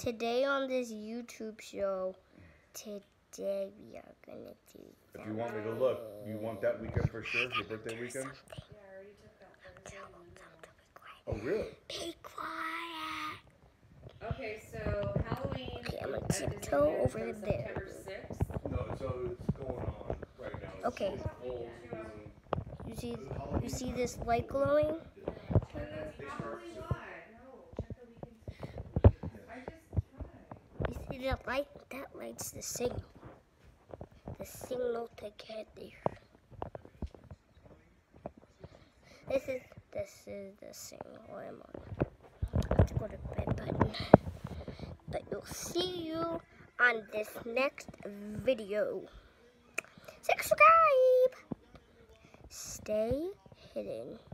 Today on this YouTube show, today we are gonna do something. If you want me to look, you want that weekend for sure? Your birthday weekend? Yeah, I already took that Thursday. Oh, really? Be quiet. Okay, so Halloween Okay, I'm gonna at tiptoe Disneyland over from there. September 6th. No, so it's going on right now. Okay. Old, You see this light glowing? Probably not. No, check the weekend. I just tried. You see that light? That light's the signal. The signal to get there. This is the signal I'm on. Let's go to bed button. But you'll see you on this next video. Subscribe. Stay hidden.